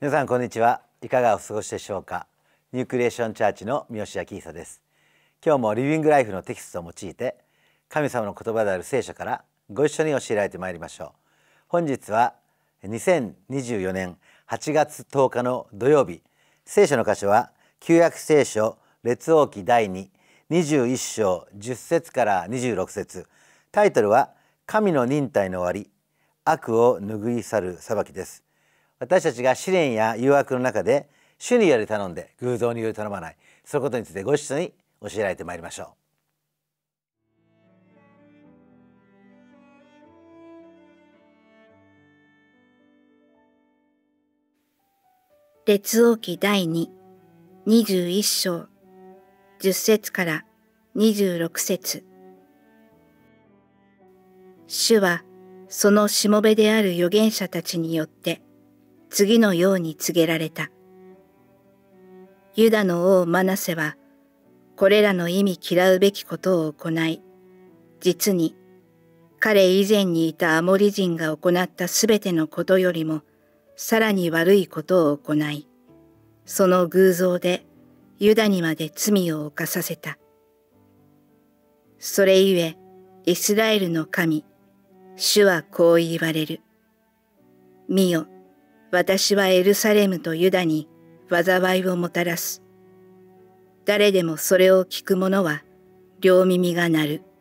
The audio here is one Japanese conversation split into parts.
皆さんこんにちは。いかがお過ごしでしょうか。ニュークリエーションチャーチの三好明久です。今日もリビングライフのテキストを用いて神様の言葉である聖書からご一緒に教えられてまいりましょう。本日は2024年8月10日の土曜日。聖書の箇所は旧約聖書列王記第221章10節から26節。タイトルは神の忍耐の終わり、悪を拭い去る裁きです。私たちが試練や誘惑の中で主により頼んで偶像により頼まない、そのことについてご一緒に教えられてまいりましょう。列王記第21章10節から26節。主はそのしもべである預言者たちによって次のように告げられた。ユダの王マナセはこれらの意味嫌うべきことを行い、実に彼以前にいたアモリ人が行ったすべてのことよりもさらに悪いことを行い、その偶像でユダにまで罪を犯させた。それゆえイスラエルの神、主はこう言われる。見よ、私はエルサレムとユダに災いをもたらす。誰でもそれを聞く者は両耳が鳴る。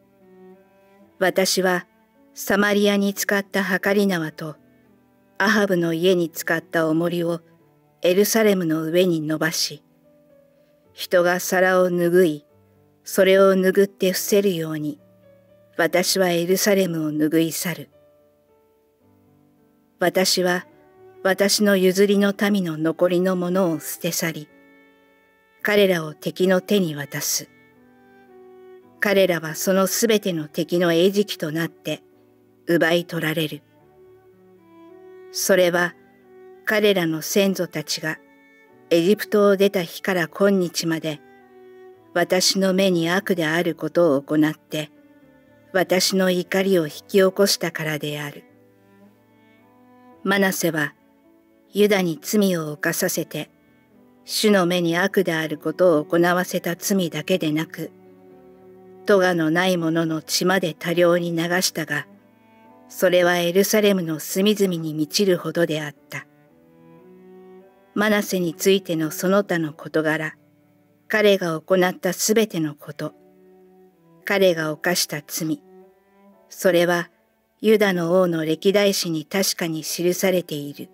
私はサマリアに使ったはり縄とアハブの家に使った重りをエルサレムの上に伸ばし、人が皿を拭い、それを拭って伏せるように、私はエルサレムを拭い去る。私は私の譲りの民の残りのものを捨て去り、彼らを敵の手に渡す。彼らはそのすべての敵の餌食となって奪い取られる。それは彼らの先祖たちがエジプトを出た日から今日まで私の目に悪であることを行って私の怒りを引き起こしたからである。マナセはユダに罪を犯させて、主の目に悪であることを行わせた罪だけでなく、咎のない者の血まで多量に流したが、それはエルサレムの隅々に満ちるほどであった。マナセについてのその他の事柄、彼が行ったすべてのこと、彼が犯した罪、それはユダの王の歴代史に確かに記されている。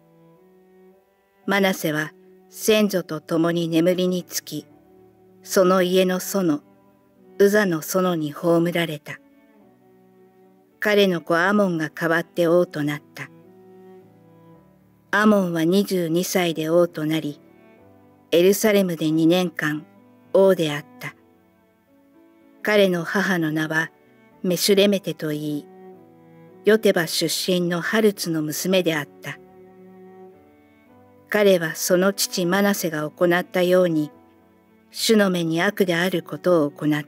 マナセは先祖と共に眠りにつき、その家の園、ウザの園に葬られた。彼の子アモンが代わって王となった。アモンは22歳で王となり、エルサレムで2年間王であった。彼の母の名はメシュレメテといい、ヨテバ出身のハルツの娘であった。彼はその父マナセが行ったように、主の目に悪であることを行った。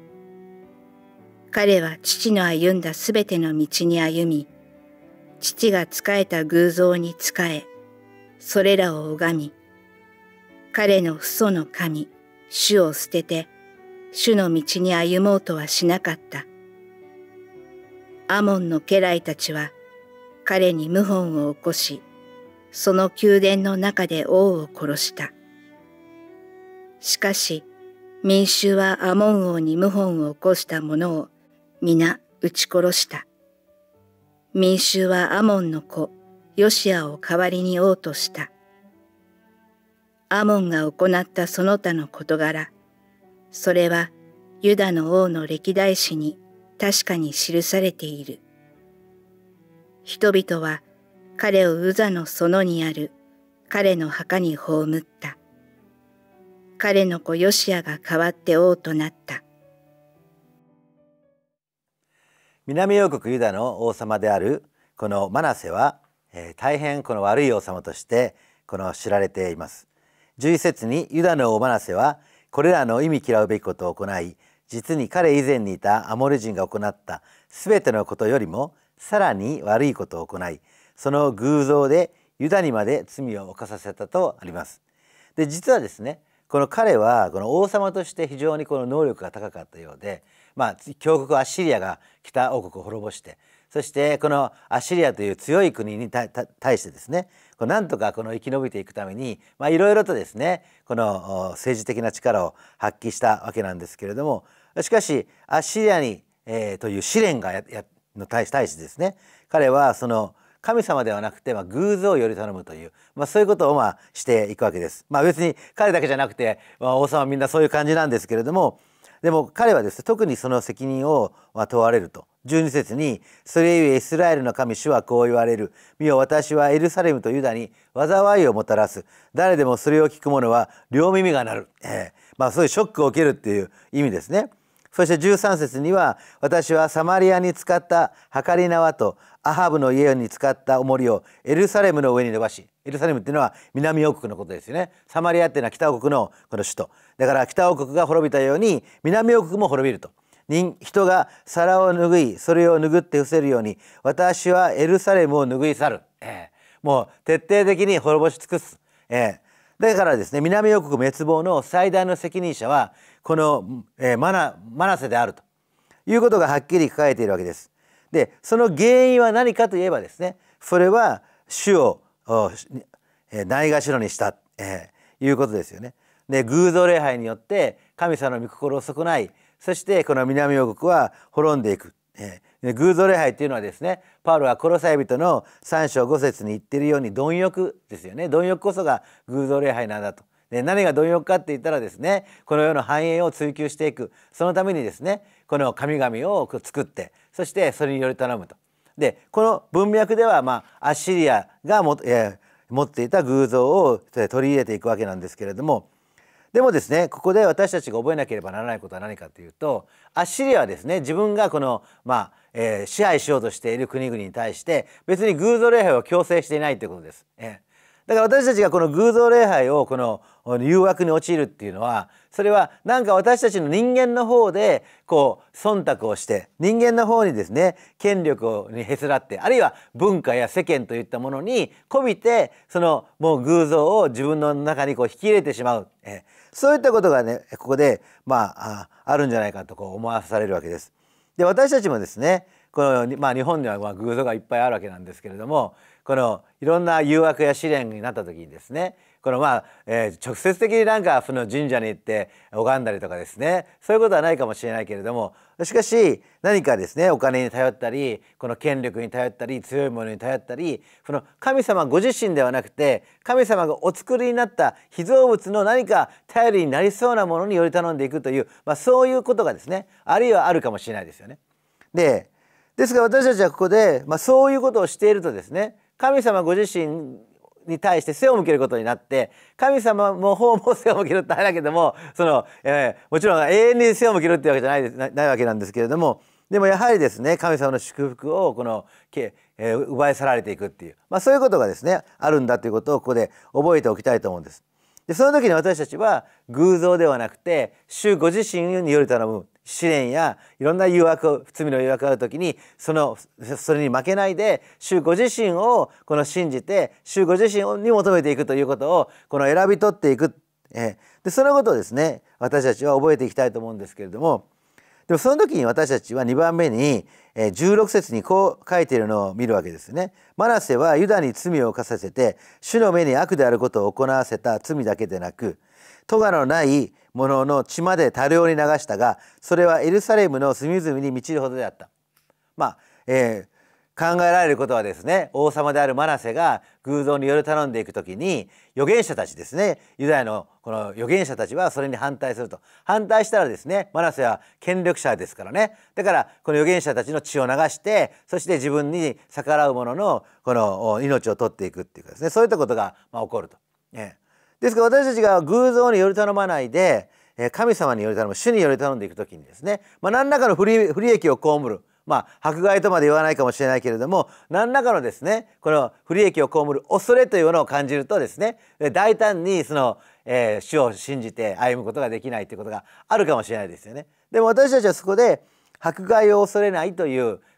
彼は父の歩んだすべての道に歩み、父が仕えた偶像に仕え、それらを拝み、彼の父祖の神、主を捨てて、主の道に歩もうとはしなかった。アモンの家来たちは、彼に謀反を起こし、その宮殿の中で王を殺した。しかし、民衆はアモン王に謀反を起こした者を皆撃ち殺した。民衆はアモンの子、ヨシアを代わりに王とした。アモンが行ったその他の事柄、それはユダの王の歴代史に確かに記されている。人々は彼をウザの園にある彼の墓に葬った。彼の子ヨシアが代わって王となった。 南王国ユダの王様であるこのマナセは、大変この悪い王様として知られています。11節にユダの王マナセはこれらの意味嫌うべきことを行い、実に彼以前にいたアモリ人が行ったすべてのことよりもさらに悪いことを行い、その偶像でユダにまで罪を犯させたとあります。で実はですね、この彼はこの王様として非常にこの能力が高かったようで、強国アッシリアが北王国を滅ぼして、そしてこのアッシリアという強い国に対してですね、なんとかこの生き延びていくためにいろいろとですね、この政治的な力を発揮したわけなんですけれども、しかしアッシリアに、という試練が対してですね、彼はその神様ではなくて偶像をより頼むという、そういうことをしていくわけです。別に彼だけじゃなくて、王様はみんなそういう感じなんですけれども、でも彼はですね、特にその責任を問われると。12節に「それゆえイスラエルの神主はこう言われる。見よ、私はエルサレムとユダに災いをもたらす。誰でもそれを聞く者は両耳が鳴る」そういうショックを受けるっていう意味ですね。そして13節には「私はサマリアに使った計り縄とアハブの家に使った重りをエルサレムの上に伸ばし」、エルサレムっていうのは南王国のことですよね。サマリアっていうのは北王国のこの首都だから、北王国が滅びたように南王国も滅びると。人が皿を拭いそれを拭って伏せるように私はエルサレムを拭い去る、もう徹底的に滅ぼし尽くす、だからですね、南王国滅亡の最大の責任者はこの、マナセであるということがはっきり書かれているわけです。でその原因は何かといえばですね、それは主をないがしろにした、いうことですよね。で偶像礼拝によって神様の御心を損ない、そしてこの南王国は滅んでいく。偶像礼拝っていうのはですね、パウロはコロサイ人の3章5節に言っているように貪欲ですよね。貪欲こそが偶像礼拝なんだと。で何が貪欲かって言ったらですね、この世の繁栄を追求していく、そのためにですね、この神々を作って、そしてそれにより頼むと。でこの文脈ではアッシリアが持っていた偶像を取り入れていくわけなんですけれども、でもですね、ここで私たちが覚えなければならないことは何かというと、アッシリアはですね、自分がこの、支配しようとしている国々に対して別に偶像礼拝を強制していないということです。だから私たちがこの偶像礼拝をこの誘惑に陥るっていうのは、それはなんか私たちの人間の方でこう忖度をして、人間の方にですね権力にへつらって、あるいは文化や世間といったものにこびて、そのもう偶像を自分の中にこう引き入れてしまう、そういったことがねここであるんじゃないかと思わされるわけです。で私たちもですね、この日本には偶像がいっぱいあるわけなんですけれども、このいろんな誘惑や試練になった時にですね、この直接的になんかその神社に行って拝んだりとかですね、そういうことはないかもしれないけれども、しかし何かですね、お金に頼ったり、この権力に頼ったり、強いものに頼ったり、その神様ご自身ではなくて、神様がお作りになった被造物の何か頼りになりそうなものにより頼んでいくという、そういうことがですね、あるいはあるかもしれないですよね。ですが私たちはここで、そういうことをしているとですね、神様ご自身に対して背を向けることになって、神様の方も背を向けるってあれだけども、もちろん永遠に背を向けるっていうわけじゃないわけなんですけれども、でもやはりですね、神様の祝福を奪い去られていくっていう、そういうことがですねあるんだということをここで覚えておきたいと思うんです。でその時に私たちは偶像ではなくて、主ご自身により頼む試練やいろんな誘惑、罪の誘惑がある時にそれに負けないで、主ご自身を信じて、主ご自身に求めていくということを選び取っていく、でそのことをですね私たちは覚えていきたいと思うんですけれども、でもその時に私たちは2番目に16節にこう書いているのを見るわけですね。マナセはユダに罪を犯させて、主の目に悪であることを行わせた罪だけでなく、咎のないものの血まで多量に流したが、それはエルサレムの隅々に満ちるほどであった。考えられることはですね、王様であるマナセが偶像により頼んでいくときに、預言者たちですね、ユダヤのこの預言者たちはそれに反対すると。反対したらですね、マナセは権力者ですからね、だからこの預言者たちの血を流して、そして自分に逆らう者のこの命を取っていくっていうかですね、そういったことが起こると。ですから私たちが偶像により頼まないで、神様により頼む、主により頼んでいくときにですね、何らかの不利益を被る、迫害とまで言わないかもしれないけれども、何らかのですねこの不利益を被る恐れというものを感じるとですね、大胆に主を信じて歩むことができないということがあるかもしれないですよね。でも私たちはそこで迫害を恐れないという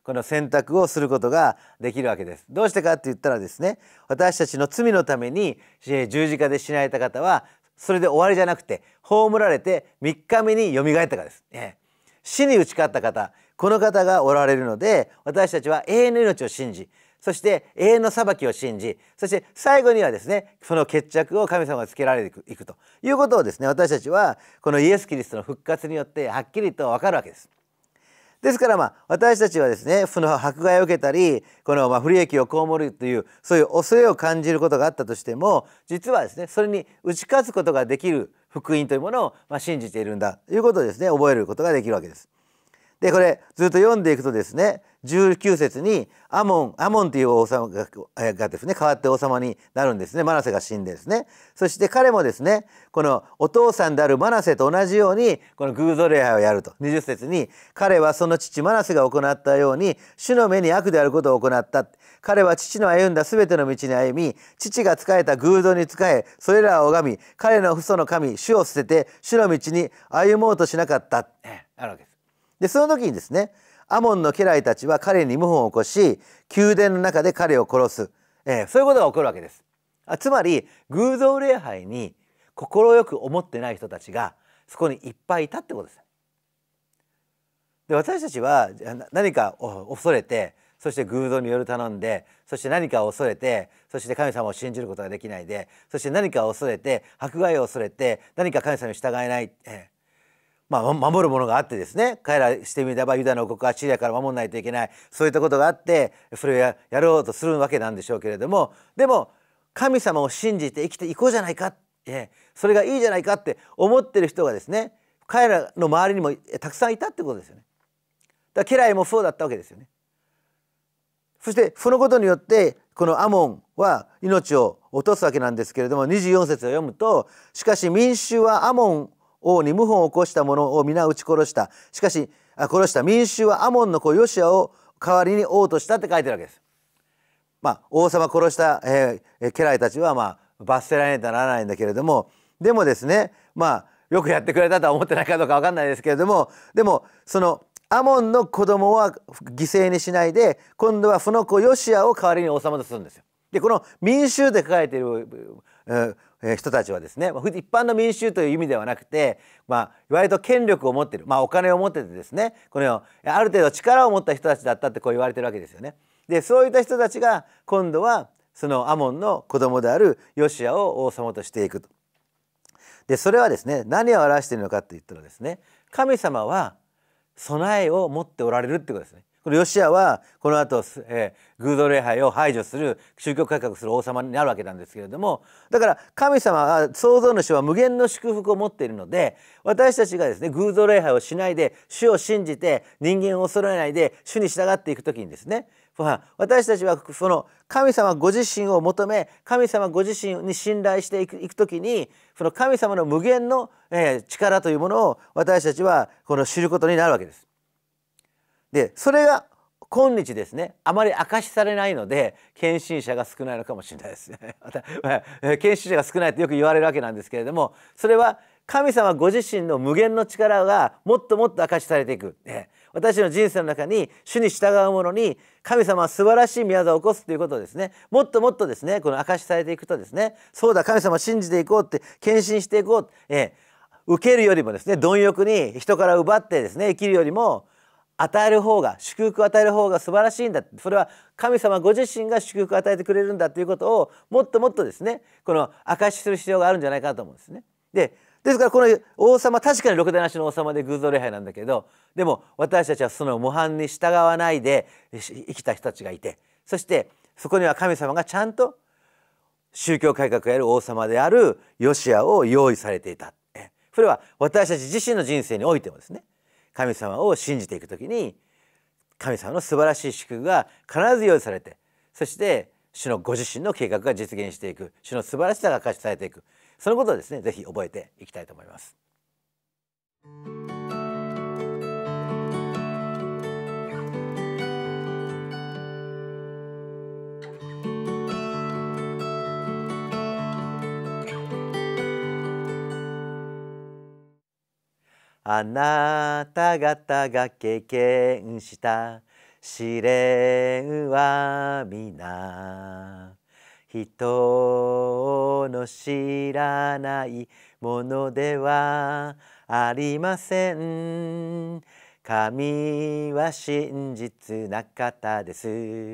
この選択をすることができるわけです。どうしてかって言ったらですね、私たちの罪のために十字架で死なれた方はそれで終わりじゃなくて、葬られて3日目によみがえったからです。死に打ち勝った方、この方がおられるので、私たちは永遠の命を信じ、そして永遠の裁きを信じ、そして最後にはですね、その決着を神様がつけられていくということをですね、私たちはこのイエス・キリストの復活によってはっきりと分かるわけです。ですから私たちはですね、その迫害を受けたり、この不利益を被るというそういう恐れを感じることがあったとしても、実はですね、それに打ち勝つことができる福音というものを信じているんだということをですね、覚えることができるわけです。でこれずっと読んでいくとですね、19節にアモンという王様がですね、変わって王様になるんですね。マナセが死んでですね、そして彼もですね、このお父さんであるマナセと同じようにこの偶像礼拝をやると。20節に、彼はその父マナセが行ったように主の目に悪であることを行った。彼は父の歩んだすべての道に歩み、父が仕えた偶像に仕え、それらを拝み、彼の父祖の神主を捨てて主の道に歩もうとしなかった。あるわけです。でその時にですね、アモンの家来たちは彼に謀反を起こし、宮殿の中で彼を殺す、そういうことが起こるわけです。つまり偶像礼拝に快く思ってない人たちがそこにいっぱいいたってことです。で私たちは何かを恐れて、そして偶像による頼んで、そして何かを恐れて、そして神様を信じることができないで、そして何かを恐れて、迫害を恐れて、何か神様に従えない、守るものがあってですね、彼らしてみればユダの王国はシリアから守らないといけない、そういったことがあってそれをやろうとするわけなんでしょうけれども、でも神様を信じて生きていこうじゃないか、それがいいじゃないかって思ってる人がですね、彼らの周りにもたくさんいたってことですよね。だから家来もそうだったわけですよね。そしてそのことによってこのアモンは命を落とすわけなんですけれども、24節を読むと、しかし民衆はアモン王に謀反を起こした者を皆撃ち殺した。しかし殺した民衆はアモンの子ヨシアを代わりに王としたって書いてるわけです。王様殺した、家来たちは罰せられなきゃならないんだけれども、でもですね、よくやってくれたとは思ってないかどうか分かんないですけれども、でもそのアモンの子供は犠牲にしないで、今度はその子ヨシアを代わりに王様とするんですよ。でこの民衆で書かれている人たちはですね、一般の民衆という意味ではなくて、割と権力を持っている、お金を持っててですね、このある程度力を持った人たちだったってこう言われてるわけですよね。でそういった人たちが今度はそのアモンの子供であるヨシアを王様としていくと。でそれはですね、何を表しているのかって言ったらですね、神様は備えを持っておられるってことですね。このヨシアはこの後、偶像礼拝を排除する、宗教改革する王様になるわけなんですけれども、だから神様は、創造主は無限の祝福を持っているので、私たちがですね、偶像礼拝をしないで主を信じて人間を恐れないで主に従っていくときにですね、私たちはその神様ご自身を求め、神様ご自身に信頼していくときに、その神様の無限の力というものを私たちはこの知ることになるわけです。でそれが今日ですね、あまり明かしされないので献身者が少ないのかもしれないですね。献身者が少ないってよく言われるわけなんですけれども、それは神様ご自身の無限の力がもっともっと明かしされていく。私の人生の中に主に従う者に神様は素晴らしい宮業を起こすということをですね、もっともっとですね、この明かしされていくとですね、そうだ神様を信じていこうって、献身していこう、受けるよりもですね、貪欲に人から奪ってですね生きるよりも、与える方が、祝福を与える方が素晴らしいんだ、それは神様ご自身が祝福を与えてくれるんだということをもっともっとですね、この証しする必要があるんじゃないかなと思うんですね。ですからこの王様、確かにろくでなしの王様で偶像礼拝なんだけど、でも私たちはその模範に従わないで生きた人たちがいて、そしてそこには神様がちゃんと宗教改革をやる王様であるヨシアを用意されていた。それは私たち自身の人生においてもですね、神様を信じていくときに神様の素晴らしい祝福が必ず用意されて、そして主のご自身の計画が実現していく、主の素晴らしさが明かしされていく、そのことをですね、ぜひ覚えていきたいと思います。あなた方が経験した試練は皆人の知らないものではありません。神は真実な方です。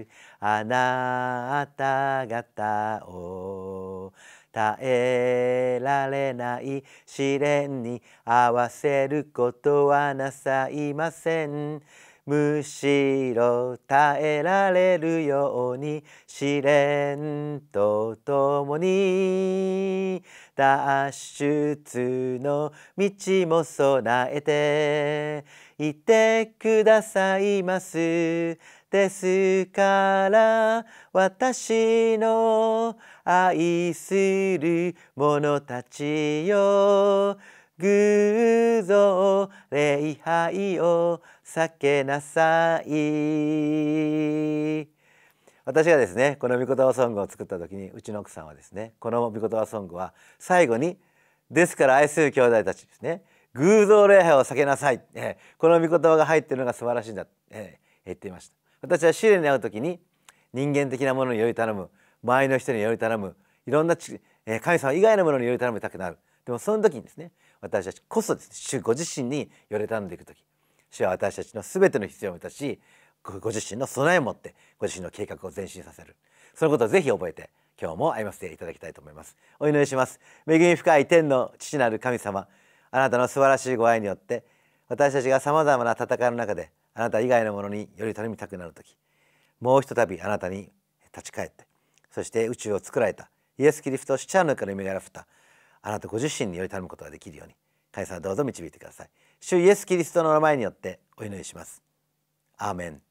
あなた方を耐えられない試練に合わせることはなさいません。むしろ耐えられるように試練とともに脱出の道も備えていてくださいます。ですから私の愛する者たちよ、偶像礼拝を避けなさい。私がですねこの御言葉ソングを作った時に、うちの奥さんはですね、この御言葉ソングは最後にですから愛する兄弟たちですね、偶像礼拝を避けなさい、この御言葉が入っているのが素晴らしいんだ、言っていました。私は試練に遭う時に人間的なものにより頼む、周りの人により頼む、いろんな神様以外のものにより頼みたくなる。でもその時にですね、私たちこそですね、主ご自身により頼んでいく時、主は私たちの全ての必要を満たし、ご自身の備えを持ってご自身の計画を前進させる、そのことをぜひ覚えて今日も歩ませていただきたいと思います。お祈りします。恵み深い天の父なる神様、あなたの素晴らしいご愛によって私たちがさまざまな戦いの中であなた以外のものにより頼みたくなる時、もうひとたびあなたに立ち返って、そして宇宙を作られたイエス・キリストを死者の中から蘇らせたあなたご自身により頼むことができるように神様どうぞ導いてください。主イエス・キリストの名前によってお祈りします。アーメン。